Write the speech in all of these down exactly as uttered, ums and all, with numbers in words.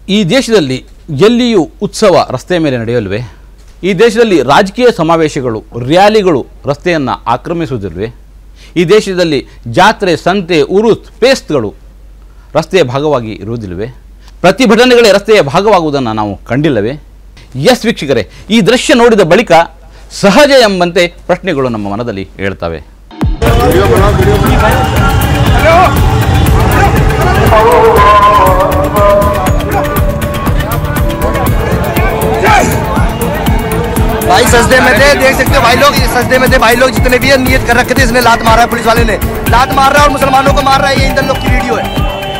ಈ ದೇಶದಲ್ಲಿ ಎಲ್ಲಿಯೂ ಉತ್ಸವ ರಸ್ತೆಯ ಮೇಲೆ ನಡೆಯಲ್ವೇ? ಈ ದೇಶದಲ್ಲಿ ರಾಜಕೀಯ ಸಮಾವೇಶಗಳು ರ್ಯಾಲಿಗಳು ರಸ್ತೆಯನ್ನು ಆಕ್ರಮಿಸುವುದಿಲ್ವೇ? ಈ ದೇಶದಲ್ಲಿ ಜಾತ್ರೆ ಸಂತೆ ಉರುಸ್ ಪೇಸ್ಟ್ಗಳು ರಸ್ತೆಯ ಭಾಗವಾಗಿ ಇರುವುದಿಲ್ಲವೇ? ಪ್ರತಿಭಟನೆಗಳೇ ರಸ್ತೆಯ ಭಾಗವಾಗುವುದನ್ನು ನಾವು ಕಂಡಿಲ್ಲವೇ? ಎಸ್ ವೀಕ್ಷಕರೇ, ಈ ದೃಶ್ಯ ನೋಡಿದ ಬಳಿಕ ಸಹಜ ಎಂಬಂತೆ ಪ್ರಶ್ನೆಗಳು ನಮ್ಮ ಮನದಲ್ಲಿ ಹೇಳ್ತವೆ. भाई सजदे में थे, देख सकते हो भाई लोग, सजदे में थे भाई लोग, जितने भी नियत कर रखे थे इसने लात मारा है, पुलिस वाले ने लात मार रहा है और मुसलमानों को मार रहा है. ये इन लोग की वीडियो है.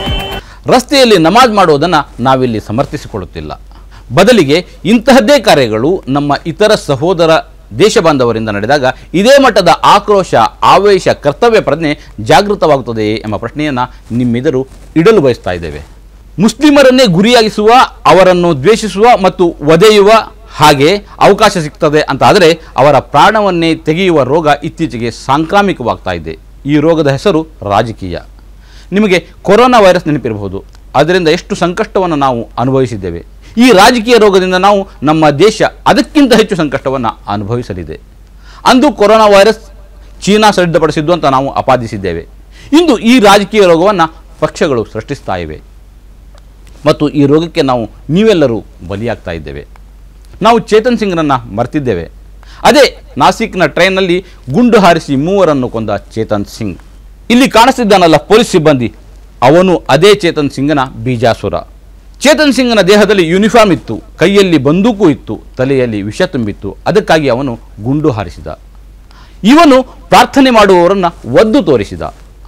ರಸ್ತೆಯಲ್ಲಿ ನಮಾಜ್ ಮಾಡುವುದನ್ನು ನಾವಿಲ್ಲಿ ಸಮರ್ಥಿಸಿಕೊಳ್ಳುತ್ತಿಲ್ಲ. ಬದಲಿಗೆ ಇಂತಹದ್ದೇ ಕಾರ್ಯಗಳು ನಮ್ಮ ಇತರ ಸಹೋದರ ದೇಶ ಬಾಂಧವರಿಂದ ನಡೆದಾಗ ಇದೇ ಮಟ್ಟದ ಆಕ್ರೋಶ ಆವೇಶ ಕರ್ತವ್ಯ ಪ್ರಜ್ಞೆ ಜಾಗೃತವಾಗುತ್ತದೆಯೇ ಎಂಬ ಪ್ರಶ್ನೆಯನ್ನು ನಿಮ್ಮೆದುರು ಇಡಲು ಬಯಸ್ತಾ ಇದ್ದೇವೆ. ಮುಸ್ಲಿಮರನ್ನೇ ಗುರಿಯಾಗಿಸುವ, ಅವರನ್ನು ದ್ವೇಷಿಸುವ ಮತ್ತು ವಧೆಯುವ ಹಾಗೆ ಅವಕಾಶ ಸಿಗ್ತದೆ ಅಂತ ಆದರೆ ಅವರ ಪ್ರಾಣವನ್ನೇ ತೆಗೆಯುವ ರೋಗ ಇತ್ತೀಚೆಗೆ ಸಾಂಕ್ರಾಮಿಕವಾಗ್ತಾ ಇದೆ. ಈ ರೋಗದ ಹೆಸರು ರಾಜಕೀಯ. ನಿಮಗೆ ಕೊರೋನಾ ವೈರಸ್ ನೆನಪಿರಬಹುದು. ಅದರಿಂದ ಎಷ್ಟು ಸಂಕಷ್ಟವನ್ನು ನಾವು ಅನುಭವಿಸಿದ್ದೇವೆ. ಈ ರಾಜಕೀಯ ರೋಗದಿಂದ ನಾವು ನಮ್ಮ ದೇಶ ಅದಕ್ಕಿಂತ ಹೆಚ್ಚು ಸಂಕಷ್ಟವನ್ನು ಅನುಭವಿಸಲಿದೆ. ಅಂದು ಕೊರೋನಾ ವೈರಸ್ ಚೀನಾ ಸಿದ್ಧಪಡಿಸಿದ್ದು ಅಂತ ನಾವು ಆಪಾದಿಸಿದ್ದೇವೆ. ಇಂದು ಈ ರಾಜಕೀಯ ರೋಗವನ್ನು ಪಕ್ಷಗಳು ಸೃಷ್ಟಿಸ್ತಾ ಇವೆ ಮತ್ತು ಈ ರೋಗಕ್ಕೆ ನಾವು ನೀವೆಲ್ಲರೂ ಬಲಿಯಾಗ್ತಾ ಇದ್ದೇವೆ. ನಾವು ಚೇತನ್ ಸಿಂಗ್ರನ್ನು ಮರ್ತಿದ್ದೇವೆ. ಅದೇ ನಾಸಿಕ್ನ ಟ್ರೈನ್ನಲ್ಲಿ ಗುಂಡು ಹಾರಿಸಿ ಮೂವರನ್ನು ಕೊಂದ ಚೇತನ್ ಸಿಂಗ್. ಇಲ್ಲಿ ಕಾಣಿಸ್ತಿದ್ದಾನಲ್ಲ ಪೊಲೀಸ್ ಸಿಬ್ಬಂದಿ, ಅವನು ಅದೇ ಚೇತನ್ ಸಿಂಗ್ನ ಬೀಜಾಸುರ. ಚೇತನ್ ಸಿಂಗ್ನ ದೇಹದಲ್ಲಿ ಯೂನಿಫಾರ್ಮ್ ಇತ್ತು, ಕೈಯಲ್ಲಿ ಬಂದೂಕು ಇತ್ತು, ತಲೆಯಲ್ಲಿ ವಿಷ ತುಂಬಿತ್ತು. ಅದಕ್ಕಾಗಿ ಅವನು ಗುಂಡು ಹಾರಿಸಿದ. ಇವನು ಪ್ರಾರ್ಥನೆ ಮಾಡುವವರನ್ನು ಒದ್ದು ತೋರಿಸಿದ.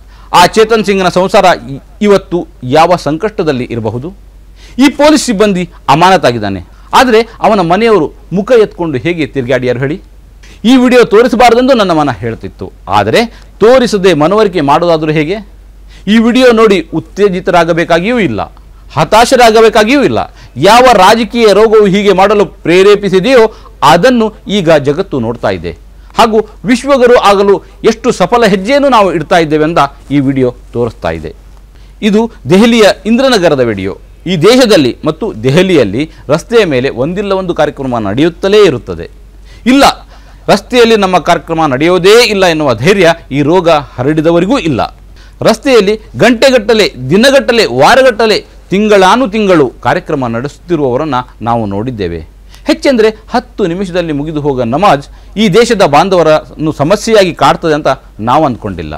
ಆ ಚೇತನ್ ಸಿಂಗ್ನ ಸಂಸಾರ ಇವತ್ತು ಯಾವ ಸಂಕಷ್ಟದಲ್ಲಿ ಇರಬಹುದು? ಈ ಪೊಲೀಸ್ ಸಿಬ್ಬಂದಿ ಅಮಾನತಾಗಿದ್ದಾನೆ. ಆದರೆ ಅವನ ಮನೆಯವರು ಮುಖ ಎತ್ಕೊಂಡು ಹೇಗೆ ತಿರುಗಾಡಿಯಾರು ಹೇಳಿ? ಈ ವಿಡಿಯೋ ತೋರಿಸಬಾರದೆಂದು ನನ್ನ ಮನ ಹೇಳ್ತಿತ್ತು. ಆದರೆ ತೋರಿಸದೆ ಮನವರಿಕೆ ಮಾಡೋದಾದರೂ ಹೇಗೆ? ಈ ವಿಡಿಯೋ ನೋಡಿ ಉತ್ತೇಜಿತರಾಗಬೇಕಾಗಿಯೂ ಇಲ್ಲ, ಹತಾಶರಾಗಬೇಕಾಗಿಯೂ ಇಲ್ಲ. ಯಾವ ರಾಜಕೀಯ ರೋಗವು ಹೀಗೆ ಮಾಡಲು ಪ್ರೇರೇಪಿಸಿದೆಯೋ ಅದನ್ನು ಈಗ ಜಗತ್ತು ನೋಡ್ತಾ ಇದೆ. ಹಾಗೂ ವಿಶ್ವಗುರು ಆಗಲು ಎಷ್ಟು ಸಫಲ ಹೆಜ್ಜೆಯನ್ನು ನಾವು ಇಡ್ತಾ ಇದ್ದೇವೆ ಅಂತ ಈ ವಿಡಿಯೋ ತೋರಿಸ್ತಾ ಇದೆ. ಇದು ದೆಹಲಿಯ ಇಂದ್ರನಗರದ ವಿಡಿಯೋ. ಈ ದೇಶದಲ್ಲಿ ಮತ್ತು ದೆಹಲಿಯಲ್ಲಿ ರಸ್ತೆಯ ಮೇಲೆ ಒಂದಿಲ್ಲ ಒಂದು ಕಾರ್ಯಕ್ರಮ ನಡೆಯುತ್ತಲೇ ಇರುತ್ತದೆ. ಇಲ್ಲ, ರಸ್ತೆಯಲ್ಲಿ ನಮ್ಮ ಕಾರ್ಯಕ್ರಮ ನಡೆಯೋದೇ ಇಲ್ಲ ಎನ್ನುವ ಧೈರ್ಯ ಈ ರೋಗ ಹರಡಿದವರಿಗೂ ಇಲ್ಲ. ರಸ್ತೆಯಲ್ಲಿ ಗಂಟೆಗಟ್ಟಲೆ, ದಿನಗಟ್ಟಲೆ, ವಾರಗಟ್ಟಲೆ, ತಿಂಗಳಾನು ತಿಂಗಳು ಕಾರ್ಯಕ್ರಮ ನಡೆಸುತ್ತಿರುವವರನ್ನು ನಾವು ನೋಡಿದ್ದೇವೆ. ಹೆಚ್ಚೆಂದರೆ ಹತ್ತು ನಿಮಿಷದಲ್ಲಿ ಮುಗಿದು ಹೋಗ ನಮಾಜ್ ಈ ದೇಶದ ಬಾಂಧವರನ್ನು ಸಮಸ್ಯೆಯಾಗಿ ಕಾಡ್ತದೆ ಅಂತ ನಾವು ಅಂದ್ಕೊಂಡಿಲ್ಲ.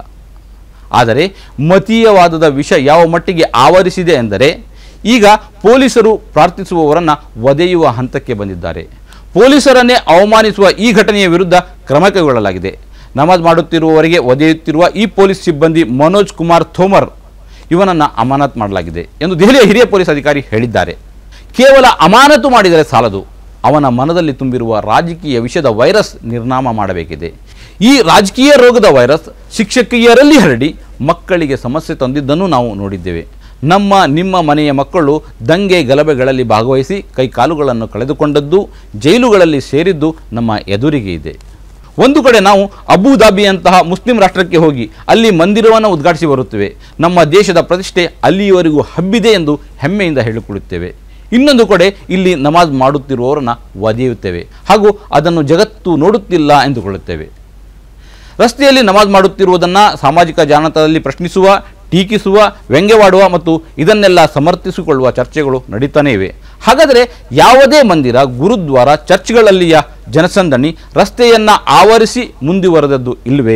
ಆದರೆ ಮತೀಯವಾದದ ವಿಷ ಯಾವ ಮಟ್ಟಿಗೆ ಆವರಿಸಿದೆ ಎಂದರೆ ಈಗ ಪೊಲೀಸರು ಪ್ರಾರ್ಥಿಸುವವರನ್ನು ವಧೆಯುವ ಹಂತಕ್ಕೆ ಬಂದಿದ್ದಾರೆ. ಪೊಲೀಸರನ್ನೇ ಅವಮಾನಿಸುವ ಈ ಘಟನೆಯ ವಿರುದ್ಧ ಕ್ರಮ ಕೈಗೊಳ್ಳಲಾಗಿದೆ. ನಮಾಜ್ ಮಾಡುತ್ತಿರುವವರಿಗೆ ವಧೆಯುತ್ತಿರುವ ಈ ಪೊಲೀಸ್ ಸಿಬ್ಬಂದಿ ಮನೋಜ್ ಕುಮಾರ್ ಥೋಮರ್ ಇವನನ್ನು ಅಮಾನತು ಮಾಡಲಾಗಿದೆ ಎಂದು ದೆಹಲಿಯ ಹಿರಿಯ ಪೊಲೀಸ್ ಅಧಿಕಾರಿ ಹೇಳಿದ್ದಾರೆ. ಕೇವಲ ಅಮಾನತು ಮಾಡಿದರೆ ಸಾಲದು, ಅವನ ಮನದಲ್ಲಿ ತುಂಬಿರುವ ರಾಜಕೀಯ ವಿಷದ ವೈರಸ್ ನಿರ್ನಾಮ ಮಾಡಬೇಕಿದೆ. ಈ ರಾಜಕೀಯ ರೋಗದ ವೈರಸ್ ಶಿಕ್ಷಕಿಯರಲ್ಲಿ ಹರಡಿ ಮಕ್ಕಳಿಗೆ ಸಮಸ್ಯೆ ತಂದಿದ್ದನ್ನು ನಾವು ನೋಡಿದ್ದೇವೆ. ನಮ್ಮ ನಿಮ್ಮ ಮನೆಯ ಮಕ್ಕಳು ದಂಗೆ ಗಲಭೆಗಳಲ್ಲಿ ಭಾಗವಹಿಸಿ ಕೈಕಾಲುಗಳನ್ನು ಕಳೆದುಕೊಂಡದ್ದು, ಜೈಲುಗಳಲ್ಲಿ ಸೇರಿದ್ದು ನಮ್ಮ ಎದುರಿಗೆ ಇದೆ. ಒಂದು ಕಡೆ ನಾವು ಅಬುಧಾಬಿಯಂತಹ ಮುಸ್ಲಿಂ ರಾಷ್ಟ್ರಕ್ಕೆ ಹೋಗಿ ಅಲ್ಲಿ ಮಂದಿರವನ್ನು ಉದ್ಘಾಟಿಸಿ ಬರುತ್ತೇವೆ. ನಮ್ಮ ದೇಶದ ಪ್ರತಿಷ್ಠೆ ಅಲ್ಲಿಯವರೆಗೂ ಹಬ್ಬಿದೆ ಎಂದು ಹೆಮ್ಮೆಯಿಂದ ಹೇಳಿಕೊಳ್ಳುತ್ತೇವೆ. ಇನ್ನೊಂದು ಕಡೆ ಇಲ್ಲಿ ನಮಾಜ್ ಮಾಡುತ್ತಿರುವವರನ್ನು ವಧೆಯುತ್ತೇವೆ ಹಾಗೂ ಅದನ್ನು ಜಗತ್ತು ನೋಡುತ್ತಿಲ್ಲ ಎಂದುಕೊಳ್ಳುತ್ತೇವೆ. ರಸ್ತೆಯಲ್ಲಿ ನಮಾಜ್ ಮಾಡುತ್ತಿರುವುದನ್ನು ಸಾಮಾಜಿಕ ಜಾಲತಾಣದಲ್ಲಿ ಪ್ರಶ್ನಿಸುವ, ಟೀಕಿಸುವ, ವ್ಯಂಗ್ಯವಾಡುವ ಮತ್ತು ಇದನ್ನೆಲ್ಲ ಸಮರ್ಥಿಸಿಕೊಳ್ಳುವ ಚರ್ಚೆಗಳು ನಡೀತಾನೇ ಇವೆ. ಹಾಗಾದರೆ ಯಾವುದೇ ಮಂದಿರ, ಗುರುದ್ವಾರ, ಚರ್ಚ್ಗಳಲ್ಲಿಯ ಜನಸಂದಣಿ ರಸ್ತೆಯನ್ನು ಆವರಿಸಿ ಮುಂದುವರೆದದ್ದು ಇಲ್ಲವೇ?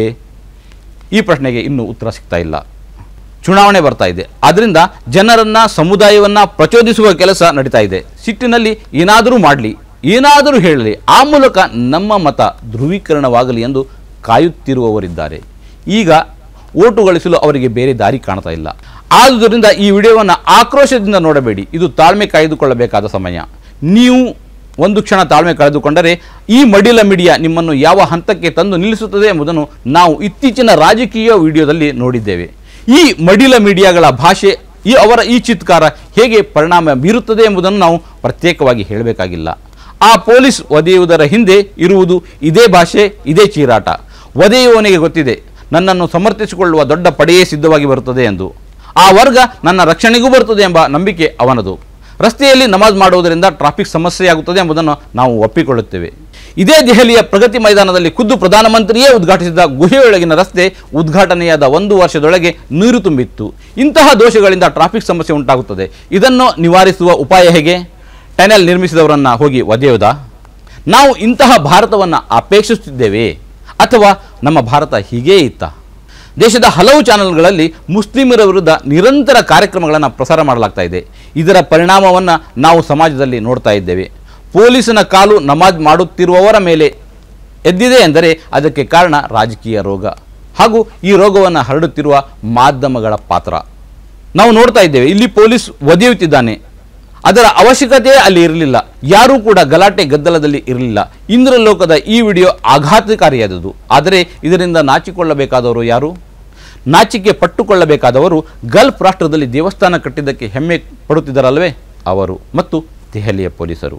ಈ ಪ್ರಶ್ನೆಗೆ ಇನ್ನೂ ಉತ್ತರ ಸಿಗ್ತಾ ಇಲ್ಲ. ಚುನಾವಣೆ ಬರ್ತಾ ಇದೆ. ಆದ್ದರಿಂದ ಜನರನ್ನು, ಸಮುದಾಯವನ್ನು ಪ್ರಚೋದಿಸುವ ಕೆಲಸ ನಡೀತಾ ಇದೆ. ಸಿಟ್ಟಿನಲ್ಲಿ ಏನಾದರೂ ಮಾಡಲಿ, ಏನಾದರೂ ಹೇಳಲಿ, ಆ ಮೂಲಕ ನಮ್ಮ ಮತ ಧ್ರುವೀಕರಣವಾಗಲಿ ಎಂದು ಕಾಯುತ್ತಿರುವವರಿದ್ದಾರೆ. ಈಗ ಓಟು ಗಳಿಸಲು ಅವರಿಗೆ ಬೇರೆ ದಾರಿ ಕಾಣ್ತಾ ಇಲ್ಲ. ಆದುದರಿಂದ ಈ ವಿಡಿಯೋವನ್ನು ಆಕ್ರೋಶದಿಂದ ನೋಡಬೇಡಿ. ಇದು ತಾಳ್ಮೆ ಕಾಯ್ದುಕೊಳ್ಳಬೇಕಾದ ಸಮಯ. ನೀವು ಒಂದು ಕ್ಷಣ ತಾಳ್ಮೆ ಕಳೆದುಕೊಂಡರೆ ಈ ಮಡಿಲ ಮೀಡಿಯಾ ನಿಮ್ಮನ್ನು ಯಾವ ಹಂತಕ್ಕೆ ತಂದು ನಿಲ್ಲಿಸುತ್ತದೆ ಎಂಬುದನ್ನು ನಾವು ಇತ್ತೀಚಿನ ರಾಜಕೀಯ ವಿಡಿಯೋದಲ್ಲಿ ನೋಡಿದ್ದೇವೆ. ಈ ಮಡಿಲ ಮೀಡಿಯಾಗಳ ಭಾಷೆ, ಈ ಅವರ ಈ ಚಿತ್ಕಾರ ಹೇಗೆ ಪರಿಣಾಮ ಬೀರುತ್ತದೆ ಎಂಬುದನ್ನು ನಾವು ಪ್ರತ್ಯೇಕವಾಗಿ ಹೇಳಬೇಕಾಗಿಲ್ಲ. ಆ ಪೊಲೀಸ್ ವಧೆಯುವುದರ ಹಿಂದೆ ಇರುವುದು ಇದೇ ಭಾಷೆ, ಇದೇ ಚೀರಾಟ. ವಧೆಯುವವನಿಗೆ ಗೊತ್ತಿದೆ ನನ್ನನ್ನು ಸಮರ್ಥಿಸಿಕೊಳ್ಳುವ ದೊಡ್ಡ ಪಡೆಯೇ ಸಿದ್ಧವಾಗಿ ಬರುತ್ತದೆ ಎಂದು. ಆ ವರ್ಗ ನನ್ನ ರಕ್ಷಣೆಗೂ ಬರುತ್ತದೆ ಎಂಬ ನಂಬಿಕೆ ಅವನದು. ರಸ್ತೆಯಲ್ಲಿ ನಮಾಜ್ ಮಾಡುವುದರಿಂದ ಟ್ರಾಫಿಕ್ ಸಮಸ್ಯೆಯಾಗುತ್ತದೆ ಎಂಬುದನ್ನು ನಾವು ಒಪ್ಪಿಕೊಳ್ಳುತ್ತೇವೆ. ಇದೇ ದೆಹಲಿಯ ಪ್ರಗತಿ ಮೈದಾನದಲ್ಲಿ ಖುದ್ದು ಪ್ರಧಾನಮಂತ್ರಿಯೇ ಉದ್ಘಾಟಿಸಿದ ಗುಹೆಯೊಳಗಿನ ರಸ್ತೆ ಉದ್ಘಾಟನೆಯಾದ ಒಂದು ವರ್ಷದೊಳಗೆ ನೀರು ತುಂಬಿತ್ತು. ಇಂತಹ ದೋಷಗಳಿಂದ ಟ್ರಾಫಿಕ್ ಸಮಸ್ಯೆ ಉಂಟಾಗುತ್ತದೆ. ಇದನ್ನು ನಿವಾರಿಸುವ ಉಪಾಯ ಹೇಗೆ? ಟನೆಲ್ ನಿರ್ಮಿಸಿದವರನ್ನು ಹೋಗಿ ಒದೆಯುವುದಾ? ನಾವು ಇಂತಹ ಭಾರತವನ್ನು ಅಪೇಕ್ಷಿಸುತ್ತಿದ್ದೇವೆ ಅಥವಾ ನಮ್ಮ ಭಾರತ ಹೀಗೇ ಇತ್ತ? ದೇಶದ ಹಲವು ಚಾನೆಲ್ಗಳಲ್ಲಿ ಮುಸ್ಲಿಮರ ವಿರುದ್ಧ ನಿರಂತರ ಕಾರ್ಯಕ್ರಮಗಳನ್ನು ಪ್ರಸಾರ ಮಾಡಲಾಗ್ತಾ ಇದೆ. ಇದರ ಪರಿಣಾಮವನ್ನು ನಾವು ಸಮಾಜದಲ್ಲಿ ನೋಡ್ತಾ ಇದ್ದೇವೆ. ಪೊಲೀಸನ ಕಾಲು ನಮಾಜ್ ಮಾಡುತ್ತಿರುವವರ ಮೇಲೆ ಎದ್ದಿದೆ ಎಂದರೆ ಅದಕ್ಕೆ ಕಾರಣ ರಾಜಕೀಯ ರೋಗ ಹಾಗೂ ಈ ರೋಗವನ್ನು ಹರಡುತ್ತಿರುವ ಮಾಧ್ಯಮಗಳ ಪಾತ್ರ ನಾವು ನೋಡ್ತಾ ಇದ್ದೇವೆ. ಇಲ್ಲಿ ಪೊಲೀಸ್ ಒದೆಯುತ್ತಿದ್ದಾನೆ, ಅದರ ಅವಶ್ಯಕತೆಯೇ ಅಲ್ಲಿ ಇರಲಿಲ್ಲ. ಯಾರೂ ಕೂಡ ಗಲಾಟೆ ಗದ್ದಲದಲ್ಲಿ ಇರಲಿಲ್ಲ. ಇಂದ್ರಲೋಕದ ಈ ವಿಡಿಯೋ ಆಘಾತಕಾರಿಯಾದದ್ದು. ಆದರೆ ಇದರಿಂದ ನಾಚಿಕೊಳ್ಳಬೇಕಾದವರು ಯಾರು? ನಾಚಿಕೆ ಪಟ್ಟುಕೊಳ್ಳಬೇಕಾದವರು ಗಲ್ಫ್ ರಾಷ್ಟ್ರದಲ್ಲಿ ದೇವಸ್ಥಾನ ಕಟ್ಟಿದ್ದಕ್ಕೆ ಹೆಮ್ಮೆ ಪಡುತ್ತಿದ್ದಾರಲ್ವೇ ಅವರು ಮತ್ತು ದೆಹಲಿಯ ಪೊಲೀಸರು.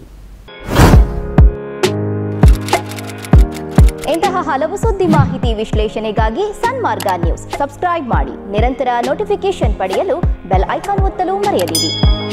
ಇಂತಹ ಹಲವು ಸುದ್ದಿ ಮಾಹಿತಿ ವಿಶ್ಲೇಷಣೆಗಾಗಿ ಸನ್ಮಾರ್ಗ ನ್ಯೂಸ್ ಸಬ್ಸ್ಕ್ರೈಬ್ ಮಾಡಿ. ನಿರಂತರ ನೋಟಿಫಿಕೇಶನ್ ಪಡೆಯಲು ಬೆಲ್ ಐಕಾನ್ ಒತ್ತಲು ಮರೆಯದಿರಿ.